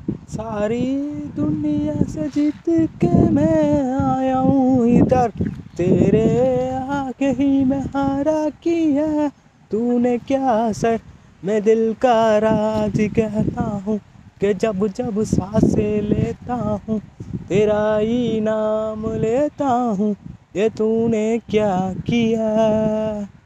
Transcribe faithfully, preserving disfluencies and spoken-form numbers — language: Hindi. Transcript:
सारी दुनिया से जीत के मैं आया हूँ इधर, तेरे आगे ही मैं हारा किया। तूने क्या सर, मैं दिल का राज कहता हूँ कि जब जब सांसें लेता हूँ तेरा ही नाम लेता हूँ। ये तूने क्या किया।